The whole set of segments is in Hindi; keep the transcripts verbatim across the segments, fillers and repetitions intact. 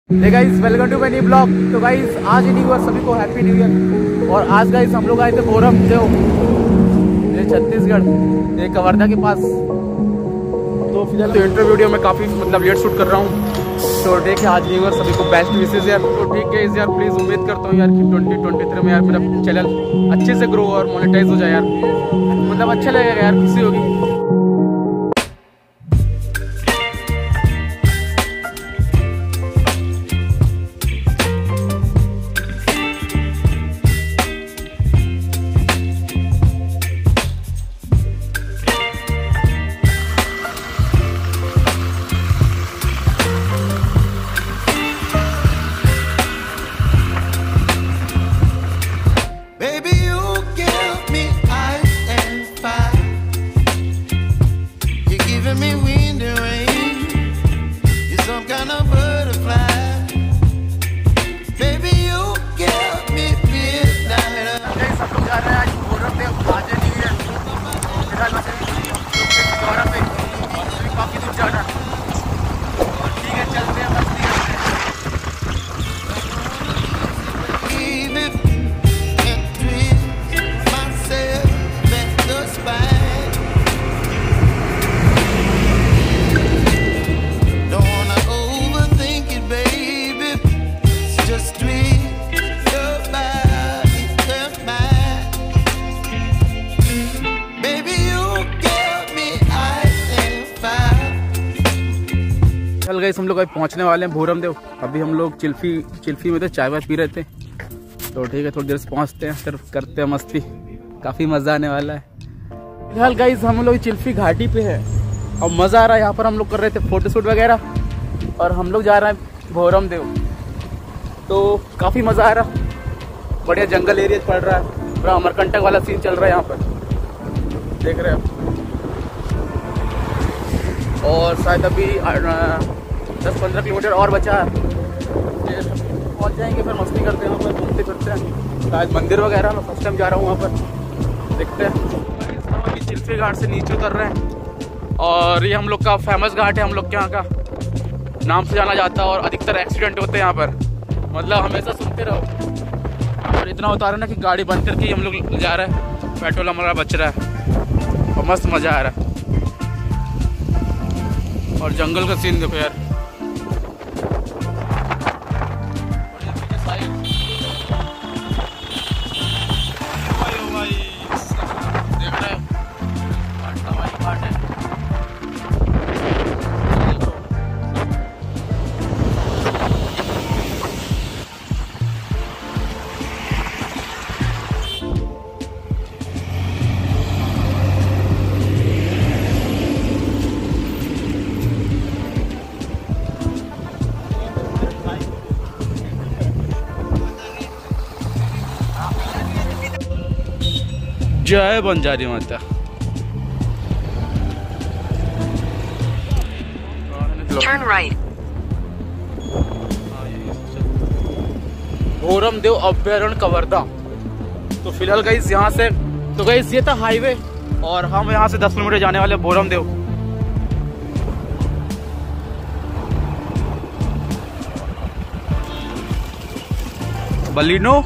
Hey guys, welcome to my new blog. तो गाइस आज न्यू ईयर, सभी को हैप्पी न्यू ईयर। और आज गाइस हम लोग आए थे भोरम देव, ये छत्तीसगढ़, ये कवर्धा के पास। तो फिलहाल तो इंटरव्यू वीडियो में काफ़ी मतलब लेट शूट कर रहा हूँ। तो ठीक है, आज न्यू ईयर, सभी को बेस्ट विशेष यार। तो ठीक है इस यार, प्लीज़ उम्मीद करता हूँ यार कि ट्वेंटी ट्वेंटी थ्री में यार मेरा चैनल अच्छे से ग्रो और मोनेटाइज हो जाए यार, मतलब अच्छा लगेगा यार, खुशी होगी। गाइस हम लोग अभी पहुंचने वाले हैं भोरम देव। अभी हम लोग चिल्फी चिल्फी में थे, चाय वाय पी रहे थे। तो ठीक है, थोड़ी देर से पहुंचते हैं, फिर करते हैं मस्ती, काफ़ी मज़ा आने वाला है। फिलहाल गाइस हम लोग चिल्फी घाटी पे है और मज़ा आ रहा है। यहाँ पर हम लोग कर रहे थे फोटोशूट वगैरह, और हम लोग जा रहे हैं भोरम देव। तो काफ़ी मज़ा आ रहा, बढ़िया जंगल एरिया पड़ रहा है, पूरा अमरकंटक वाला सीन चल रहा है यहाँ पर, देख रहे हैं। और शायद अभी दस पंद्रह किलोमीटर और बचा है, फिर पहुँच जाएंगे, फिर मस्ती करते हैं, वहाँ पर घूमते फिरते हैं। शायद मंदिर वगैरह, मैं फर्स्ट टाइम जा रहा हूँ वहाँ पर, देखते हैं। हम अभी चिल्फी घाट से नीचे उतर रहे हैं, और ये हम लोग का फेमस घाट है, हम लोग के यहाँ का नाम से जाना जाता है। और अधिकतर एक्सीडेंट होते हैं यहाँ पर, मतलब हमेशा सुनते रहो। और इतना उतारा ना कि गाड़ी बंद करके ही हम लोग जा रहे हैं, पेट्रोल हमारा बच रहा है और मस्त मज़ा आ रहा है। और जंगल का सीन देखो यार, जय बंजारी माता। Turn right. भोरम देव अभ्यारण्य कवर्धा। तो फिलहाल गाइस यहाँ से, तो गाइस ये था हाईवे, और हम यहाँ से दस किलोमीटर जाने वाले भोरम देव। बलिनो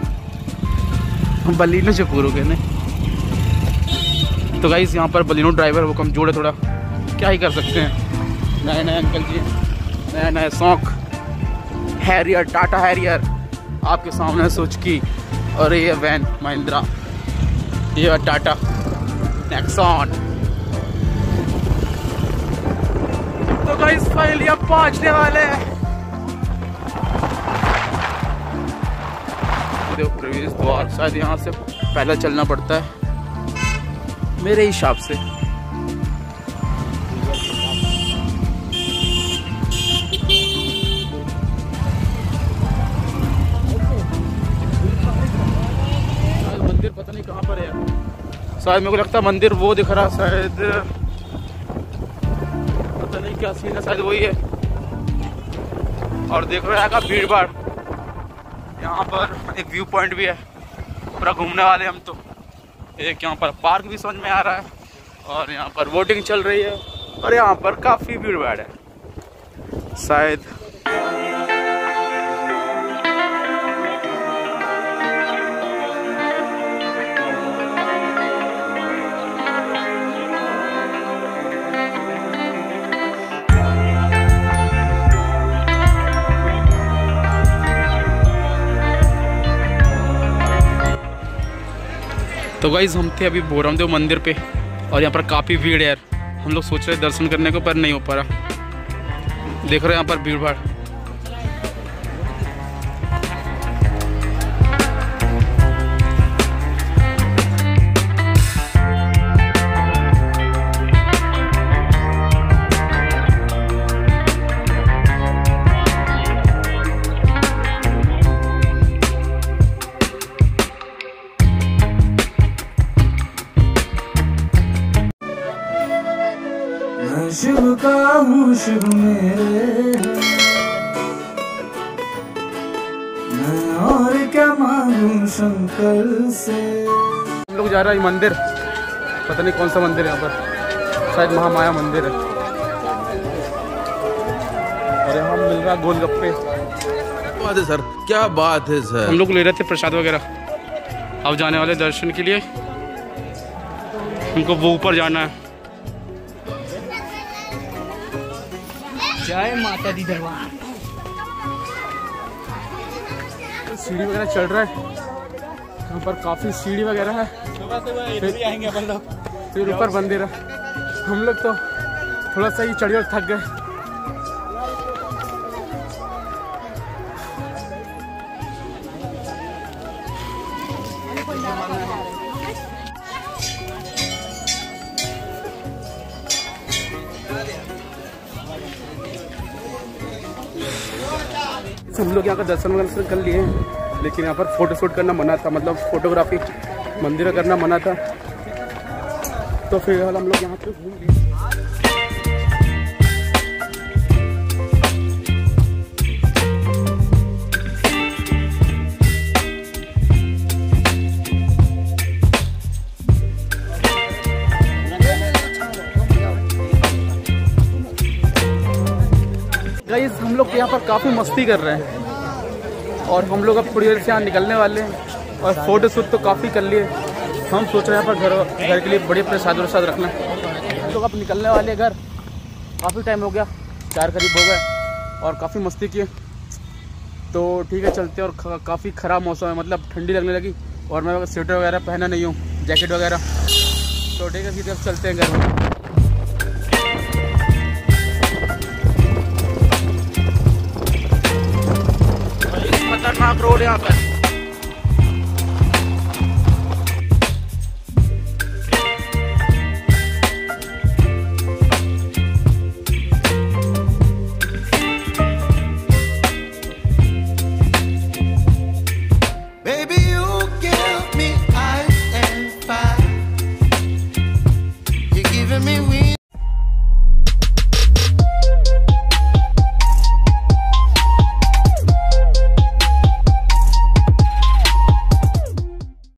बलिनो से पूरो के नहीं। तो गाइस यहाँ पर बलिनो ड्राइवर वो कमजोर है थोड़ा, क्या ही कर सकते हैं। नए नए अंकल जी, नए नए शौक। हैरियर, टाटा हैरियर आपके सामने, सुजुकी, और ये वैन महिंद्रा, ये टाटा नेक्सॉन। तो गाइस फाइनली अब पहुंचने वाले हैं प्रवेश द्वार। शायद यहाँ से पैदल चलना पड़ता है मेरे हिसाब से। मंदिर पता नहीं कहाँ पर है, शायद मेरे को लगता है मंदिर वो दिख रहा, शायद पता नहीं क्या सीन है, शायद वही है। और देख रहे हैं भीड़ भाड़, यहाँ पर एक व्यू पॉइंट भी है, पूरा घूमने वाले हम। तो एक यहाँ पर पार्क भी समझ में आ रहा है, और यहाँ पर बोटिंग चल रही है, और यहाँ पर काफ़ी भीड़ भाड़ है शायद। तो गाइस हम थे अभी बोरामदेव मंदिर पे और यहाँ पर काफ़ी भीड़ है यार। हम लोग सोच रहे दर्शन करने को पर नहीं हो पा रहा। देख रहे हैं यहाँ पर भीड़ भाड़। शिव का हूँ शिव मेरे, मैं और क्या मांगू शंकर से। हम लोग जा रहे हैं मंदिर, पता नहीं कौन सा मंदिर है यहाँ पर, शायद महामाया मंदिर है। और यहाँ मिल रहा गोलगप्पे। बात है सर, क्या बात है सर। हम लोग ले रहे थे प्रसाद वगैरह। अब जाने वाले दर्शन के लिए, हमको वो ऊपर जाना है। जय माता दी दरबार। सीढ़ी वगैरह चढ़ रहा है यहाँ पर, काफी सीढ़ी वगैरह है। फिर आएंगे अपन लोग, फिर ऊपर मंदिर है। हम लोग तो थोड़ा सा ही चढ़ी और थक गए। हम लोग यहाँ का दर्शन वर्शन कर लिए हैं, लेकिन यहाँ पर फोटो शूट करना मना था, मतलब फोटोग्राफी मंदिर में करना मना था। तो फिर हम लोग यहाँ पे घूम लिए। गाइस हम लोग यहाँ पर काफ़ी मस्ती कर रहे हैं और हम लोग अब थोड़ी देर से यहाँ निकलने वाले हैं। और फोटो शूट तो काफ़ी कर लिए। हम सोच रहे हैं यहाँ पर घर घर के लिए बड़े प्रसाद वरसाद रखना। हम लोग अब निकलने वाले घर, काफ़ी टाइम हो गया, चार करीब हो गए और काफ़ी मस्ती किए। तो ठीक है चलते। और काफ़ी ख़राब मौसम है, मतलब ठंडी लगने लगी और मैं स्वेटर वगैरह पहना नहीं हूँ, जैकेट वगैरह। तो ठीक है, सीधे अब चलते हैं घर में। खतरनाक रोड यहाँ पर।